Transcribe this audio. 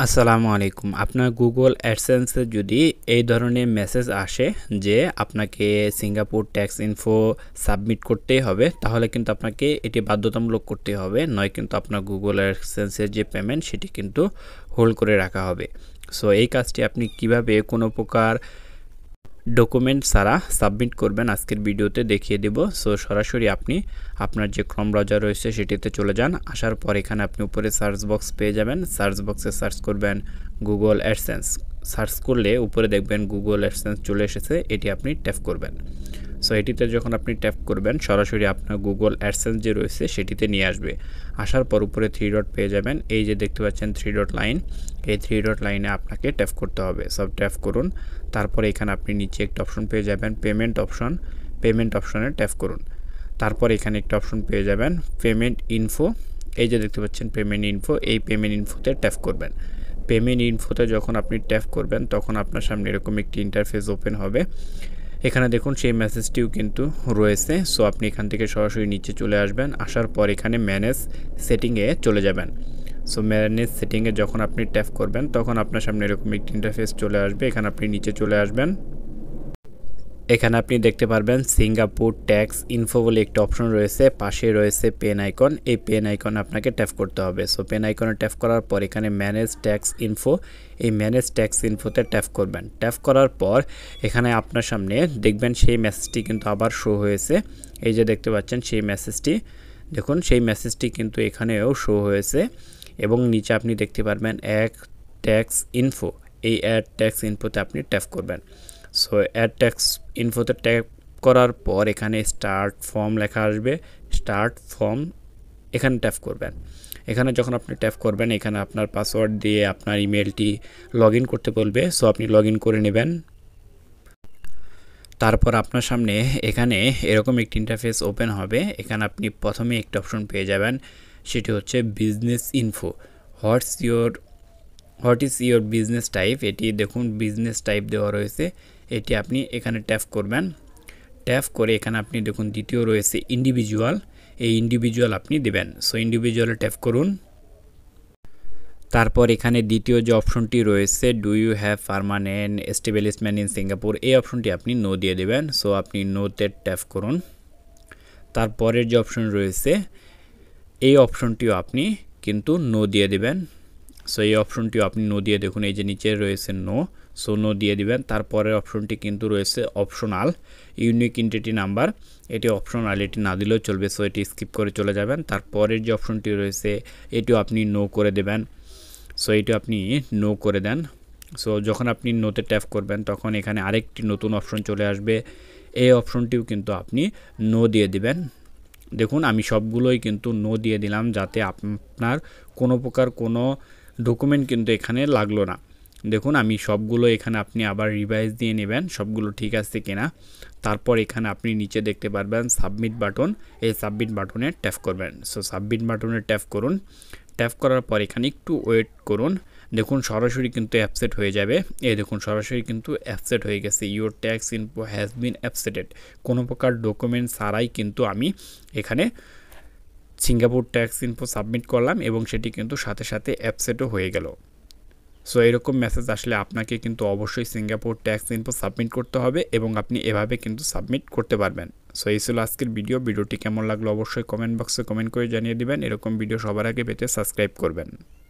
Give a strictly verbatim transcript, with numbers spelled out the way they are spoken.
আসসালামু আলাইকুম। আপনার গুগল অ্যাডসেন্সে যদি এই ধরনের মেসেজ আসে যে আপনাকে সিঙ্গাপুর ট্যাক্স ইনফো সাবমিট করতেই হবে, তাহলে কিন্তু আপনাকে এটি বাধ্যতামূলক করতে হবে, নয় কিন্তু আপনার গুগল অ্যাডসেন্সের যে পেমেন্ট সেটি কিন্তু হোল্ড করে রাখা হবে। সো এই কাজটি আপনি কিভাবে কোনো প্রকার ডকুমেন্ট ছাড়া সাবমিট করবেন আজকের ভিডিওতে দেখিয়ে দেব। সো সরাসরি আপনি আপনার যে ক্রোম ব্রাউজার রয়েছে সেটিতে চলে যান। আসার পর এখানে আপনি উপরে সার্চ বক্স পেয়ে যাবেন। সার্চ বক্সে সার্চ করবেন গুগল অ্যাডসেন্স। সার্চ করলে উপরে দেখবেন গুগল অ্যাডসেন্স চলে এসেছে, এটি আপনি ট্যাপ করবেন। সো এটিতে যখন আপনি ট্যাপ করবেন সরাসরি আপনার গুগল অ্যাডসেন্স যে রয়েছে সেটিতে নিয়ে আসবে। আসার পর উপরে থ্রি ডট পেয়ে যাবেন। এই যে দেখতে পাচ্ছেন থ্রি ডট লাইন, এই থ্রি ডট লাইনে আপনাকে ট্যাপ করতে হবে। সব ট্যাপ করুন। তারপরে এখানে আপনি নিচে একটা অপশন পেয়ে যাবেন পেমেন্ট অপশন। পেমেন্ট অপশনে ট্যাপ করুন। তারপর এখানে একটা অপশন পেয়ে যাবেন পেমেন্ট ইনফো। এই যে দেখতে পাচ্ছেন পেমেন্ট ইনফো, এই পেমেন্ট ইনফোতে ট্যাপ করবেন। পেমেন্ট ইনফোতে যখন আপনি ট্যাপ করবেন তখন আপনার সামনে এরকম একটি ইন্টারফেস ওপেন হবে। এখানে দেখুন সেই মেসেজটিও কিন্তু রয়েছে। সো আপনি এখান থেকে সরাসরি নিচে চলে আসবেন। আসার পর এখানে ম্যানেজ সেটিংয়ে চলে যাবেন। সো ম্যানেজ সেটিংয়ে যখন আপনি ট্যাপ করবেন তখন আপনার সামনে এরকম একটি ইন্টারফেস চলে আসবে। এখানে আপনি নিচে চলে আসবেন। এখানে আপনি দেখতে পারবেন সিঙ্গাপুর ট্যাক্স ইনফো বলে একটা অপশন রয়েছে, পাশে রয়েছে পেন আইকন। এই পেন আইকনে আপনাকে ট্যাপ করতে হবে। সো পেন আইকনে ট্যাপ করার পর এখানে ম্যানেজ ট্যাক্স ইনফো, এই ম্যানেজ ট্যাক্স ইনফোতে ট্যাপ করবেন। ট্যাপ করার পর এখানে আপনার সামনে দেখবেন সেই মেসেজটি কিন্তু আবার শো হয়েছে। এই যে দেখতে পাচ্ছেন সেই মেসেজটি, দেখুন সেই মেসেজটি কিন্তু এখানেও শো হয়েছে এবং নিচে আপনি দেখতে পারবেন এক ট্যাক্স ইনফো, এই অ্যাড ট্যাক্স ইনফোতে আপনি ট্যাপ করবেন। সো অ্যাড ট্যাক্স ইনফোতে ট্যাপ করার পর এখানে স্টার্ট ফর্ম লেখা আসবে। স্টার্ট ফর্ম এখানে ট্যাপ করবেন। এখানে যখন আপনি ট্যাপ করবেন এখানে আপনার পাসওয়ার্ড দিয়ে আপনার ইমেলটি লগ ইন করতে বলবে। সো আপনি লগ ইন করে নেবেন। তারপর আপনার সামনে এখানে এরকম একটি ইন্টারফেস ওপেন হবে। এখানে আপনি প্রথমে একটা অপশন পেয়ে যাবেন, সেটি হচ্ছে business info. What's your what is your business type, এটি দেখুন বিজনেস টাইপ দেওয়া রয়েছে। এটি আপনি এখানে ট্যাপ করবেন। ট্যাপ করে এখানে আপনি দেখুন দ্বিতীয় রয়েছে ইন্ডিভিজুয়াল, এই ইন্ডিভিজুয়াল আপনি দেবেন। সো ইন্ডিভিজুয়ালে ট্যাপ করুন। তারপর এখানে দ্বিতীয় যে অপশনটি রয়েছে do you have permanent establishment in Singapore, এই অপশনটি আপনি নো দিয়ে দেবেন। সো আপনি নোতে ট্যাপ করুন। তারপরের যে অপশন রয়েছে এই অপশনটিও আপনি কিন্তু নো দিয়ে দেবেন। সো এই অপশনটিও আপনি নো দিয়ে দেখুন, এই যে নিচে রয়েছে নো, সো নো দিয়ে দিবেন। তারপরের অপশনটি কিন্তু রয়েছে অপশনাল ইউনিক এন্টিটি নাম্বার, এটি অপশনাল, এটি না দিলেও চলবে। সো এটি স্কিপ করে চলে যাবেন। তারপরের যে অপশনটি রয়েছে এটিও আপনি নো করে দেবেন। সো এটি আপনি নো করে দেন। সো যখন আপনি নোতে ট্যাপ করবেন তখন এখানে আরেকটি নতুন অপশন চলে আসবে, এই অপশনটিও কিন্তু আপনি নো দিয়ে দিবেন। দেখুন আমি সবগুলোই কিন্তু নো দিয়ে দিলাম যাতে আপনার কোনো প্রকার কোনো ডকুমেন্ট কিন্তু এখানে লাগলো না। দেখুন আমি সবগুলো এখানে আপনি আবার রিভাইজ দিয়ে নেবেন সবগুলো ঠিক আছে কিনা। তারপর এখানে আপনি নিচে দেখতে পারবেন সাবমিট বাটন, এই সাবমিট বাটনে ট্যাপ করবেন। সো সাবমিট বাটনে ট্যাপ করুন। ট্যাপ করার পর এখানে একটু ওয়েট করুন। দেখুন সরাসরি কিন্তু অ্যাপসেট হয়ে যাবে। এই দেখুন সরাসরি কিন্তু অ্যাপসেট হয়ে গেছে। Your tax info has been updated. কোনো প্রকার ডকুমেন্ট ছাড়াই কিন্তু আমি এখানে সিঙ্গাপুর ট্যাক্স ইনফো সাবমিট করলাম এবং সেটি কিন্তু সাথে সাথে অ্যাপসেটও হয়ে গেল। সো এরকম মেসেজ আসলে আপনাকে কিন্তু অবশ্যই সিঙ্গাপুর ট্যাক্স ইনফো সাবমিট করতে হবে এবং আপনি এভাবে কিন্তু সাবমিট করতে পারবেন। সো এই ছিল আজকের ভিডিও। ভিডিওটি কেমন লাগলো অবশ্যই কমেন্ট বক্সে কমেন্ট করে জানিয়ে দিবেন। এরকম ভিডিও সবার আগে পেতে সাবস্ক্রাইব করবেন।